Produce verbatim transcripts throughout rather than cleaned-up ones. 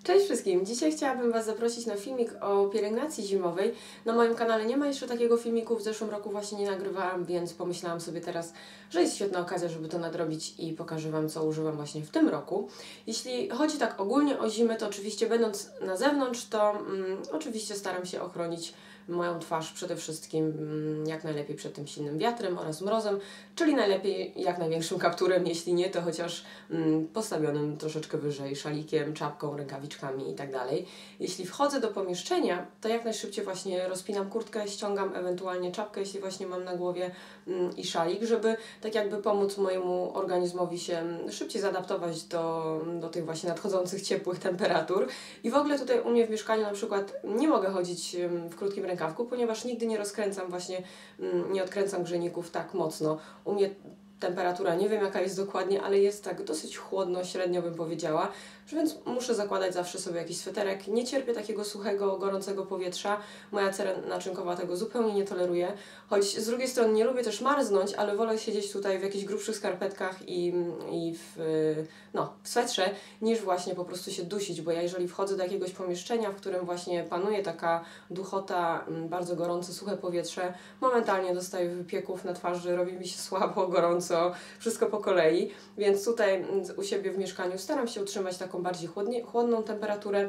Cześć wszystkim! Dzisiaj chciałabym Was zaprosić na filmik o pielęgnacji zimowej. Na moim kanale nie ma jeszcze takiego filmiku, w zeszłym roku właśnie nie nagrywałam, więc pomyślałam sobie teraz, że jest świetna okazja, żeby to nadrobić i pokażę Wam, co używam właśnie w tym roku. Jeśli chodzi tak ogólnie o zimę, to oczywiście będąc na zewnątrz, to mm, oczywiście staram się ochronić moją twarz przede wszystkim mm, jak najlepiej przed tym silnym wiatrem oraz mrozem, czyli najlepiej jak największym kapturem, jeśli nie, to chociaż mm, postawionym troszeczkę wyżej szalikiem, czapką, rękawiczkami i tak dalej. Jeśli wchodzę do pomieszczenia, to jak najszybciej właśnie rozpinam kurtkę, ściągam ewentualnie czapkę, jeśli właśnie mam na głowie mm, i szalik, żeby tak jakby pomóc mojemu organizmowi się szybciej zaadaptować do, do tych właśnie nadchodzących ciepłych temperatur. I w ogóle tutaj u mnie w mieszkaniu na przykład nie mogę chodzić w krótkim rękawku, ponieważ nigdy nie rozkręcam właśnie, nie odkręcam grzejników tak mocno. U mnie temperatura, nie wiem jaka jest dokładnie, ale jest tak dosyć chłodno, średnio bym powiedziała, że więc muszę zakładać zawsze sobie jakiś sweterek. Nie cierpię takiego suchego, gorącego powietrza. Moja cera naczynkowa tego zupełnie nie toleruje. Choć z drugiej strony nie lubię też marznąć, ale wolę siedzieć tutaj w jakichś grubszych skarpetkach i, i w, no, w swetrze, niż właśnie po prostu się dusić, bo ja jeżeli wchodzę do jakiegoś pomieszczenia, w którym właśnie panuje taka duchota, bardzo gorące, suche powietrze, momentalnie dostaję wypieków na twarzy, robi mi się słabo, gorąco, wszystko po kolei, więc tutaj u siebie w mieszkaniu staram się utrzymać taką bardziej chłodnie, chłodną temperaturę,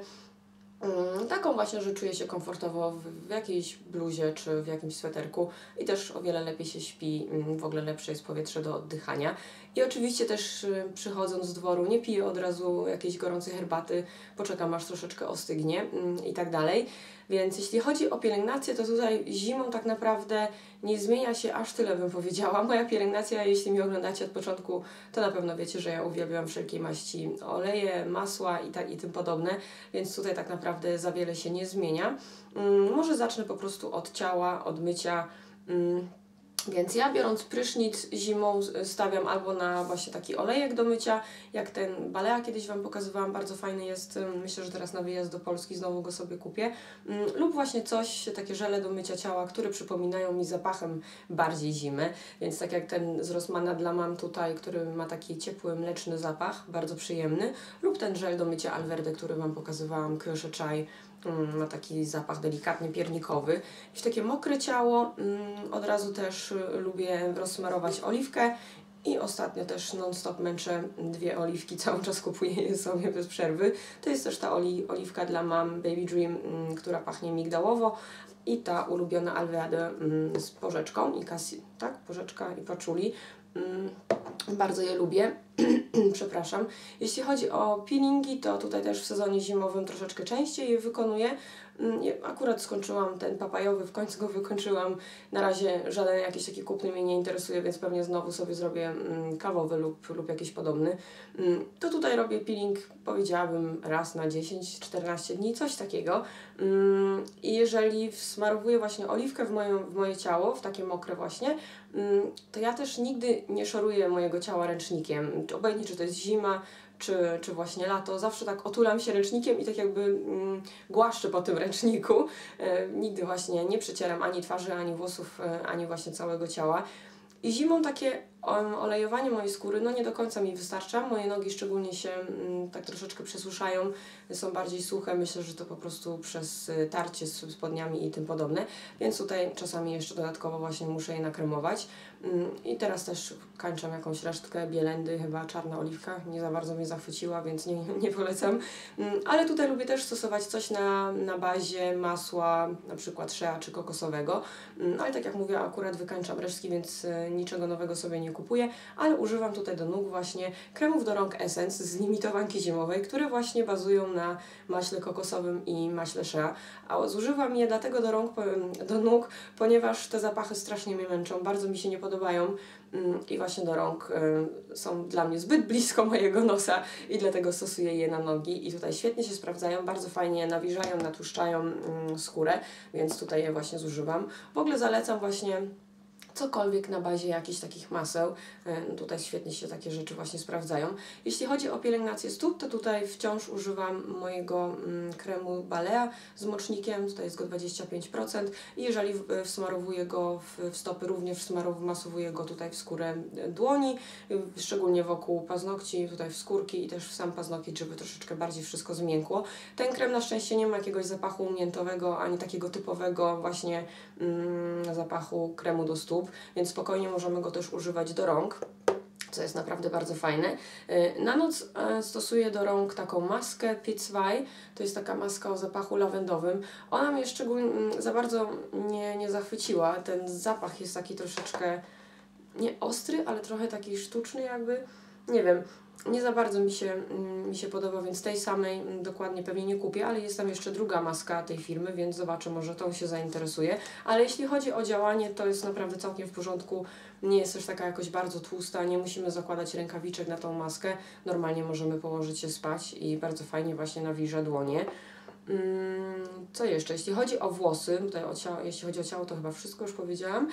um, taką właśnie, że czuję się komfortowo w, w jakiejś bluzie czy w jakimś sweterku i też o wiele lepiej się śpi, um, w ogóle lepsze jest powietrze do oddychania. I oczywiście też um, przychodząc z dworu nie piję od razu jakiejś gorącej herbaty, poczekam aż troszeczkę ostygnie um, i tak dalej. Więc jeśli chodzi o pielęgnację, to tutaj zimą tak naprawdę nie zmienia się aż tyle, bym powiedziała. Moja pielęgnacja, jeśli mnie oglądacie od początku, to na pewno wiecie, że ja uwielbiam wszelkiej maści oleje, masła i, tak, i tym podobne, więc tutaj tak naprawdę za wiele się nie zmienia. Um, może zacznę po prostu od ciała, od mycia. Um, Więc ja biorąc prysznic zimą stawiam albo na właśnie taki olejek do mycia, jak ten Balea kiedyś Wam pokazywałam, bardzo fajny jest, myślę, że teraz na wyjazd do Polski znowu go sobie kupię, lub właśnie coś, takie żele do mycia ciała, które przypominają mi zapachem bardziej zimy, więc tak jak ten z Rossmana dla mam tutaj, który ma taki ciepły, mleczny zapach, bardzo przyjemny, lub ten żel do mycia Alverde, który Wam pokazywałam, Kyoshi Chai, ma taki zapach delikatnie piernikowy. I w takie mokre ciało um, od razu też lubię rozsmarować oliwkę i ostatnio też non-stop męczę dwie oliwki, cały czas kupuję je sobie bez przerwy. To jest też ta oli oliwka dla mam Baby Dream, um, która pachnie migdałowo, i ta ulubiona Alveade um, z porzeczką i kasi, tak? Porzeczka i patchouli. Um, bardzo je lubię. Przepraszam. Jeśli chodzi o peelingi, to tutaj też w sezonie zimowym troszeczkę częściej je wykonuję. Akurat skończyłam ten papajowy, w końcu go wykończyłam. Na razie żaden jakiś taki kupny mnie nie interesuje, więc pewnie znowu sobie zrobię kawowy lub, lub jakiś podobny. To tutaj robię peeling, powiedziałabym, raz na dziesięć czternaście dni, coś takiego. I jeżeli wsmarowuję właśnie oliwkę w, moją, w moje ciało, w takie mokre właśnie, to ja też nigdy nie szoruję mojego ciała ręcznikiem. Obojętnie, czy to jest zima, czy, czy właśnie lato, zawsze tak otulam się ręcznikiem i tak jakby mm, głaszczę po tym ręczniku. E, nigdy właśnie nie przecieram ani twarzy, ani włosów, e, ani właśnie całego ciała. I zimą takie um, olejowanie mojej skóry no nie do końca mi wystarcza. Moje nogi szczególnie się mm, tak troszeczkę przesuszają, są bardziej suche. Myślę, że to po prostu przez y, tarcie z spodniami i tym podobne. Więc tutaj czasami jeszcze dodatkowo właśnie muszę je nakremować. Ym, I teraz też kańczam jakąś resztkę bielendy, chyba czarna oliwka. Nie za bardzo mnie zachwyciła, więc nie, nie polecam. Ym, ale tutaj lubię też stosować coś na, na bazie masła, na przykład shea czy kokosowego. Ym, ale tak jak mówię, akurat wykańczam resztki, więc y, niczego nowego sobie nie kupuję, ale używam tutaj do nóg właśnie kremów do rąk Essence z limitowanki zimowej, które właśnie bazują na maśle kokosowym i maśle shea, a zużywam je dlatego do rąk, do nóg, ponieważ te zapachy strasznie mnie męczą, bardzo mi się nie podobają i właśnie do rąk są dla mnie zbyt blisko mojego nosa i dlatego stosuję je na nogi i tutaj świetnie się sprawdzają, bardzo fajnie nawilżają, natłuszczają skórę, więc tutaj je właśnie zużywam. W ogóle zalecam właśnie cokolwiek na bazie jakichś takich maseł. No tutaj świetnie się takie rzeczy właśnie sprawdzają. Jeśli chodzi o pielęgnację stóp, to tutaj wciąż używam mojego mm, kremu Balea z mocznikiem, tutaj jest go dwadzieścia pięć procent i jeżeli wsmarowuję go w, w stopy, również wsmarowuję go tutaj w skórę dłoni, szczególnie wokół paznokci, tutaj w skórki i też w sam paznokieć, żeby troszeczkę bardziej wszystko zmiękło. Ten krem na szczęście nie ma jakiegoś zapachu miętowego, ani takiego typowego właśnie mm, zapachu kremu do stóp, więc spokojnie możemy go też używać do rąk, co jest naprawdę bardzo fajne. Na noc stosuję do rąk taką maskę P zwei, to jest taka maska o zapachu lawendowym. Ona mnie szczególnie za bardzo nie, nie zachwyciła, ten zapach jest taki troszeczkę nie ostry, ale trochę taki sztuczny jakby, nie wiem. Nie za bardzo mi się, mi się podoba, więc tej samej dokładnie pewnie nie kupię, ale jest tam jeszcze druga maska tej firmy, więc zobaczę, może tą się zainteresuje. Ale jeśli chodzi o działanie, to jest naprawdę całkiem w porządku. Nie jest też taka jakoś bardzo tłusta, nie musimy zakładać rękawiczek na tą maskę. Normalnie możemy położyć się spać i bardzo fajnie właśnie nawilża dłonie. Co jeszcze? Jeśli chodzi o włosy, tutaj o ciało, jeśli chodzi o ciało, to chyba wszystko już powiedziałam.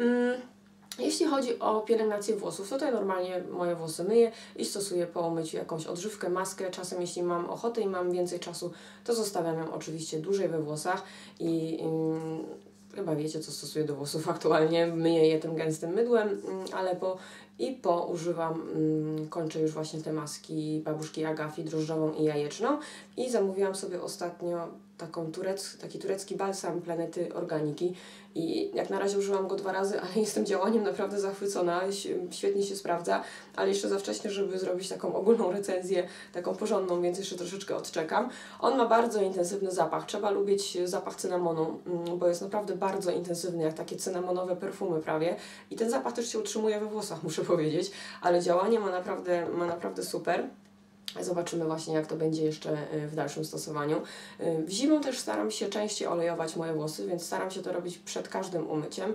Jeśli chodzi o pielęgnację włosów, to tutaj normalnie moje włosy myję i stosuję po umyciu jakąś odżywkę, maskę. Czasem jeśli mam ochotę i mam więcej czasu, to zostawiam ją oczywiście dłużej we włosach i ym, chyba wiecie, co stosuję do włosów aktualnie. Myję je tym gęstym mydłem, ym, ale po i po używam, ym, kończę już właśnie te maski babuszki Agafi, drożdżową i jajeczną i zamówiłam sobie ostatnio taką turec, taki turecki balsam Planety Organiki i jak na razie użyłam go dwa razy, ale jestem działaniem naprawdę zachwycona, świetnie się sprawdza, ale jeszcze za wcześnie, żeby zrobić taką ogólną recenzję, taką porządną, więc jeszcze troszeczkę odczekam. On ma bardzo intensywny zapach, trzeba lubić zapach cynamonu, bo jest naprawdę bardzo intensywny, jak takie cynamonowe perfumy prawie i ten zapach też się utrzymuje we włosach, muszę powiedzieć, ale działanie ma naprawdę, ma naprawdę super. Zobaczymy właśnie, jak to będzie jeszcze w dalszym stosowaniu. W zimą też staram się częściej olejować moje włosy, więc staram się to robić przed każdym umyciem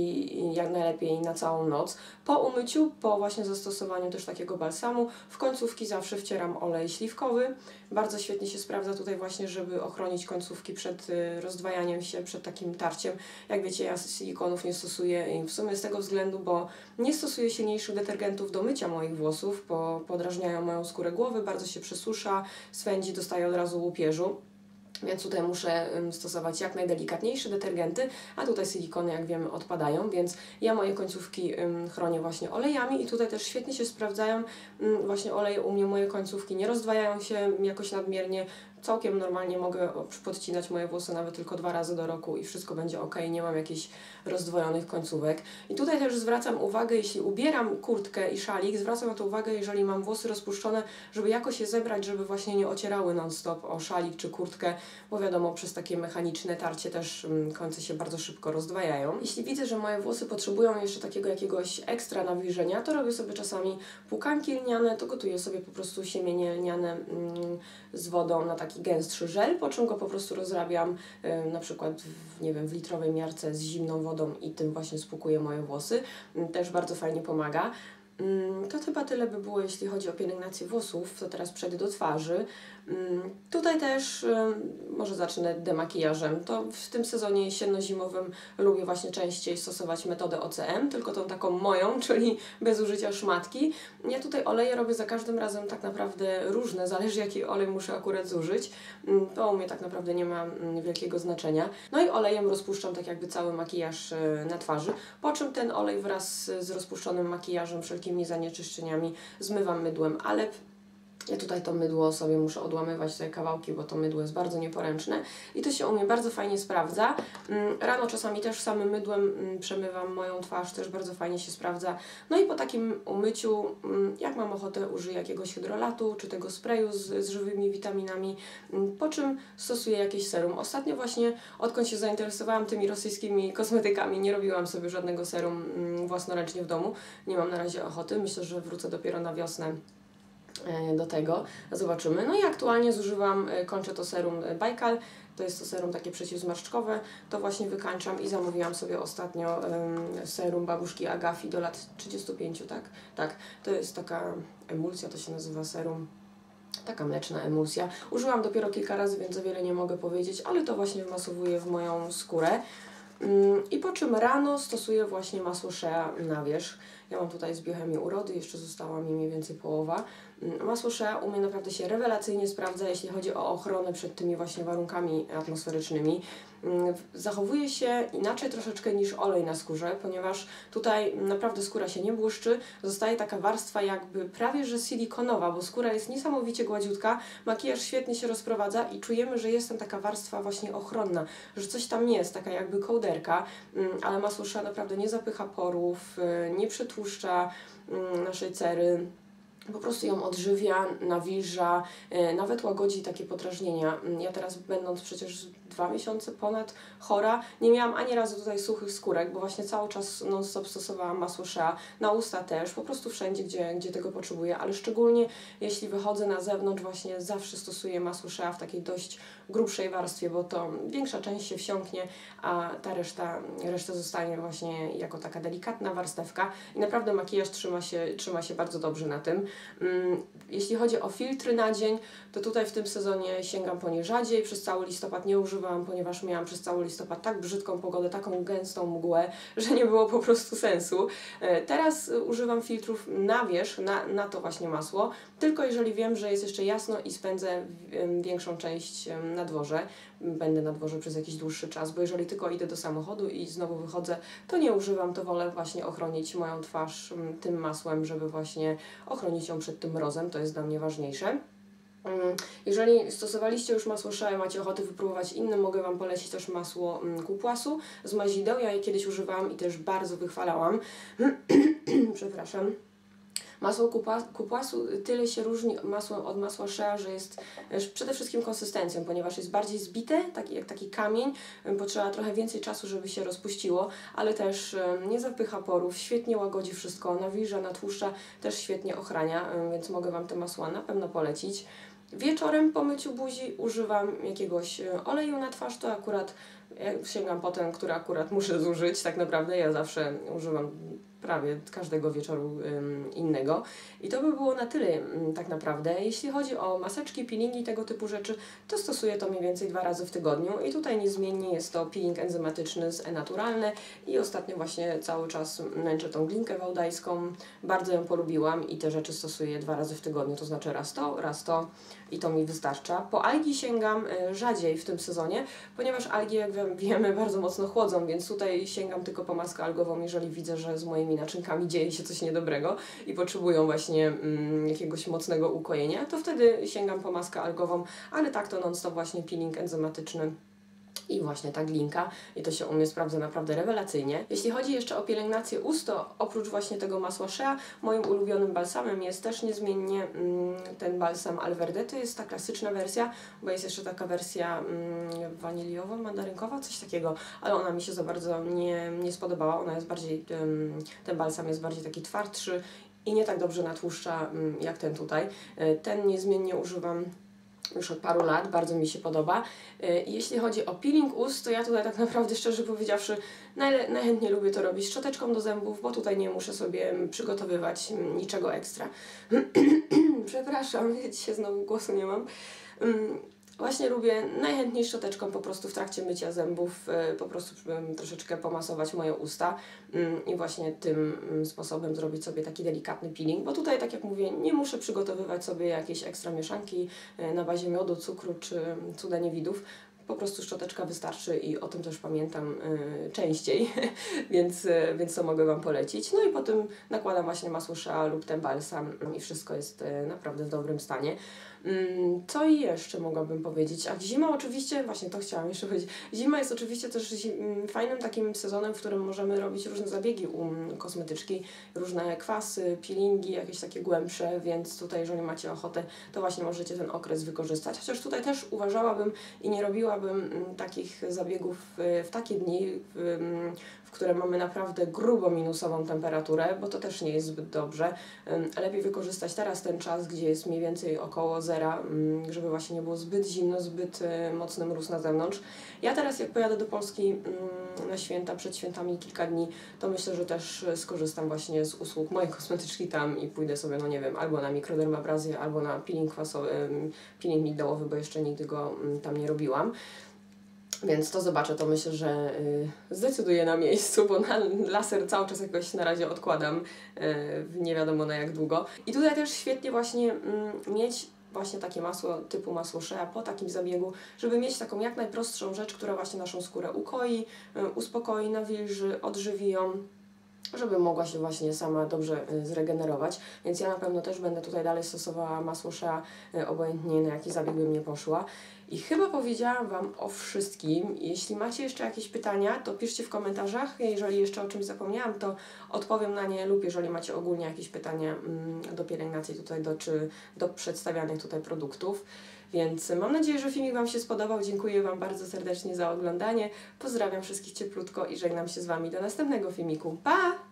i jak najlepiej na całą noc. Po umyciu, po właśnie zastosowaniu też takiego balsamu, w końcówki zawsze wcieram olej śliwkowy. Bardzo świetnie się sprawdza tutaj właśnie, żeby ochronić końcówki przed rozdwajaniem się, przed takim tarciem. Jak wiecie, ja silikonów nie stosuję w sumie z tego względu, bo nie stosuję silniejszych detergentów do mycia moich włosów, bo podrażniają moją skórę głowy, bardzo się przesusza, swędzi, dostaje od razu łupieżu. Więc tutaj muszę stosować jak najdelikatniejsze detergenty, a tutaj silikony, jak wiemy, odpadają, więc ja moje końcówki chronię właśnie olejami i tutaj też świetnie się sprawdzają właśnie oleje u mnie, moje końcówki nie rozdwajają się jakoś nadmiernie, całkiem normalnie mogę podcinać moje włosy nawet tylko dwa razy do roku i wszystko będzie ok, nie mam jakichś rozdwojonych końcówek. I tutaj też zwracam uwagę, jeśli ubieram kurtkę i szalik, zwracam na to uwagę, jeżeli mam włosy rozpuszczone, żeby jakoś je zebrać, żeby właśnie nie ocierały non-stop o szalik czy kurtkę, bo wiadomo, przez takie mechaniczne tarcie też końce się bardzo szybko rozdwajają. Jeśli widzę, że moje włosy potrzebują jeszcze takiego jakiegoś ekstra nawilżenia, to robię sobie czasami płukanki lniane, to gotuję sobie po prostu siemienie lniane mm, z wodą na taki gęstszy żel, po czym go po prostu rozrabiam y, na przykład w, nie wiem, w litrowej miarce z zimną wodą i tym właśnie spłukuję moje włosy. Y, też bardzo fajnie pomaga. To chyba tyle by było, jeśli chodzi o pielęgnację włosów, to teraz przejdę do twarzy. Tutaj też może zacznę demakijażem. To w tym sezonie jesienno-zimowym lubię właśnie częściej stosować metodę O C M, tylko tą taką moją, czyli bez użycia szmatki. Ja tutaj oleje robię za każdym razem tak naprawdę różne, zależy jaki olej muszę akurat zużyć. To u mnie tak naprawdę nie ma wielkiego znaczenia. No i olejem rozpuszczam tak jakby cały makijaż na twarzy, po czym ten olej wraz z rozpuszczonym makijażem, wszelkimi zanieczyszczeniami zmywam mydłem Alep. Ja tutaj to mydło sobie muszę odłamywać te kawałki, bo to mydło jest bardzo nieporęczne i to się u mnie bardzo fajnie sprawdza. Rano czasami też samym mydłem przemywam moją twarz, też bardzo fajnie się sprawdza. No i po takim umyciu, jak mam ochotę, użyję jakiegoś hydrolatu czy tego sprayu z, z żywymi witaminami, po czym stosuję jakieś serum. Ostatnio właśnie, odkąd się zainteresowałam tymi rosyjskimi kosmetykami, nie robiłam sobie żadnego serum własnoręcznie w domu. Nie mam na razie ochoty, myślę, że wrócę dopiero na wiosnę do tego, zobaczymy. No i aktualnie zużywam, kończę to serum Bajkal, to jest to serum takie przeciwzmarszczkowe, to właśnie wykańczam i zamówiłam sobie ostatnio um, serum babuszki Agafi do lat trzydziestu pięciu, tak? Tak, to jest taka emulsja, to się nazywa serum, taka mleczna emulsja. Użyłam dopiero kilka razy, więc za wiele nie mogę powiedzieć, ale to właśnie wmasowuję w moją skórę. I po czym rano stosuję właśnie masło Shea na wierzch. Ja mam tutaj z biochemii urody, jeszcze została mi mniej więcej połowa. Masło Shea u mnie naprawdę się rewelacyjnie sprawdza, jeśli chodzi o ochronę przed tymi właśnie warunkami atmosferycznymi. Zachowuje się inaczej troszeczkę niż olej na skórze, ponieważ tutaj naprawdę skóra się nie błyszczy, zostaje taka warstwa jakby prawie że silikonowa, bo skóra jest niesamowicie gładziutka, makijaż świetnie się rozprowadza i czujemy, że jest tam taka warstwa właśnie ochronna, że coś tam jest, taka jakby kołderka, ale masło Shea naprawdę nie zapycha porów, nie przetłuszcza naszej cery. Po prostu ją odżywia, nawilża, yy, nawet łagodzi takie podrażnienia. Ja teraz, będąc przecież dwa miesiące ponad chora, nie miałam ani razu tutaj suchych skórek, bo właśnie cały czas non-stop stosowałam masło Shea, na usta też, po prostu wszędzie, gdzie, gdzie tego potrzebuję, ale szczególnie jeśli wychodzę na zewnątrz, właśnie zawsze stosuję masło Shea w takiej dość grubszej warstwie, bo to większa część się wsiąknie, a ta reszta, reszta zostanie właśnie jako taka delikatna warstewka i naprawdę makijaż trzyma się, trzyma się bardzo dobrze na tym. Jeśli chodzi o filtry na dzień, to tutaj w tym sezonie sięgam po nie rzadziej. Przez cały listopad nie używałam, ponieważ miałam przez cały listopad tak brzydką pogodę, taką gęstą mgłę, że nie było po prostu sensu. Teraz używam filtrów na wierzch, na, na to właśnie masło, tylko jeżeli wiem, że jest jeszcze jasno i spędzę większą część na dworze. Będę na dworze przez jakiś dłuższy czas, bo jeżeli tylko idę do samochodu i znowu wychodzę, to nie używam, to wolę właśnie ochronić moją twarz tym masłem, żeby właśnie ochronić ją przed tym mrozem, to jest dla mnie ważniejsze. Jeżeli stosowaliście już masło Shea, macie ochotę wypróbować inne, mogę Wam polecić też masło kupłasu z mazideł. Ja je kiedyś używałam i też bardzo wychwalałam. Przepraszam. Masło kupłasu tyle się różni masłem od masła Shea, że jest przede wszystkim konsystencją, ponieważ jest bardziej zbite, taki, jak taki kamień, potrzeba trochę więcej czasu, żeby się rozpuściło, ale też nie zapycha porów, świetnie łagodzi wszystko, nawilża, natłuszcza, też świetnie ochrania, więc mogę Wam te masła na pewno polecić. Wieczorem po myciu buzi używam jakiegoś oleju na twarz, to akurat ja sięgam po ten, który akurat muszę zużyć, tak naprawdę ja zawsze używam prawie każdego wieczoru ym, innego. I to by było na tyle ym, tak naprawdę. Jeśli chodzi o maseczki, peelingi, tego typu rzeczy, to stosuję to mniej więcej dwa razy w tygodniu i tutaj niezmiennie jest to peeling enzymatyczny z E-Naturalne i ostatnio właśnie cały czas męczę tą glinkę wałdajską. Bardzo ją polubiłam i te rzeczy stosuję dwa razy w tygodniu, to znaczy raz to, raz to i to mi wystarcza. Po algi sięgam y, rzadziej w tym sezonie, ponieważ algi, jak wiemy, bardzo mocno chłodzą, więc tutaj sięgam tylko po maskę algową, jeżeli widzę, że z moimi naczynkami dzieje się coś niedobrego i potrzebują właśnie mm, jakiegoś mocnego ukojenia, to wtedy sięgam po maskę algową, ale tak to non-stop właśnie peeling enzymatyczny i właśnie ta glinka i to się u mnie sprawdza naprawdę rewelacyjnie. Jeśli chodzi jeszcze o pielęgnację ust, to oprócz właśnie tego masła Shea, moim ulubionym balsamem jest też niezmiennie mm, ten balsam Alverde. To jest ta klasyczna wersja, bo jest jeszcze taka wersja mm, waniliowa, mandarynkowa, coś takiego, ale ona mi się za bardzo nie, nie spodobała. Ona jest bardziej, um, ten balsam jest bardziej taki twardszy i nie tak dobrze natłuszcza um, jak ten tutaj. Ten niezmiennie używam już od paru lat, bardzo mi się podoba. I jeśli chodzi o peeling ust, to ja tutaj tak naprawdę, szczerze powiedziawszy, najle- najchętniej lubię to robić szczoteczką do zębów, bo tutaj nie muszę sobie przygotowywać niczego ekstra. Przepraszam, dzisiaj znowu głosu nie mam. Właśnie lubię najchętniej szczoteczką po prostu w trakcie mycia zębów po prostu troszeczkę pomasować moje usta i właśnie tym sposobem zrobić sobie taki delikatny peeling, bo tutaj, tak jak mówię, nie muszę przygotowywać sobie jakiejś ekstra mieszanki na bazie miodu, cukru czy cuda niewidów. Po prostu szczoteczka wystarczy i o tym też pamiętam y, częściej, więc, y, więc to mogę Wam polecić. No i potem nakładam właśnie masło Shea lub ten balsam i wszystko jest y, naprawdę w dobrym stanie. Mm, co jeszcze mogłabym powiedzieć? A zima oczywiście, właśnie to chciałam jeszcze powiedzieć, zima jest oczywiście też zim, fajnym takim sezonem, w którym możemy robić różne zabiegi u kosmetyczki, różne kwasy, peelingi, jakieś takie głębsze, więc tutaj jeżeli macie ochotę, to właśnie możecie ten okres wykorzystać. Chociaż tutaj też uważałabym i nie robiłabym takich zabiegów w takie dni, w, w które mamy naprawdę grubo minusową temperaturę, bo to też nie jest zbyt dobrze. Lepiej wykorzystać teraz ten czas, gdzie jest mniej więcej około zera, żeby właśnie nie było zbyt zimno, zbyt mocny mróz na zewnątrz. Ja teraz jak pojadę do Polski na święta, przed świętami kilka dni, to myślę, że też skorzystam właśnie z usług mojej kosmetyczki tam i pójdę sobie, no nie wiem, albo na mikrodermabrazję, albo na peeling kwasowy, peeling migdałowy, bo jeszcze nigdy go tam nie robiłam. Więc to zobaczę, to myślę, że y, zdecyduję na miejscu, bo na laser cały czas jakoś na razie odkładam y, nie wiadomo na jak długo. I tutaj też świetnie właśnie mm, mieć właśnie takie masło typu masło Shea po takim zabiegu, żeby mieć taką jak najprostszą rzecz, która właśnie naszą skórę ukoi, y, uspokoi, nawilży, odżywi ją, żeby mogła się właśnie sama dobrze zregenerować, więc ja na pewno też będę tutaj dalej stosowała masło Shea, obojętnie na jaki zabieg bym nie poszła. I chyba powiedziałam Wam o wszystkim. Jeśli macie jeszcze jakieś pytania, to piszcie w komentarzach. Jeżeli jeszcze o czymś zapomniałam, to odpowiem na nie, lub jeżeli macie ogólnie jakieś pytania do pielęgnacji tutaj, do, czy do przedstawianych tutaj produktów. Więc mam nadzieję, że filmik Wam się spodobał. Dziękuję Wam bardzo serdecznie za oglądanie. Pozdrawiam wszystkich cieplutko i żegnam się z Wami do następnego filmiku. Pa!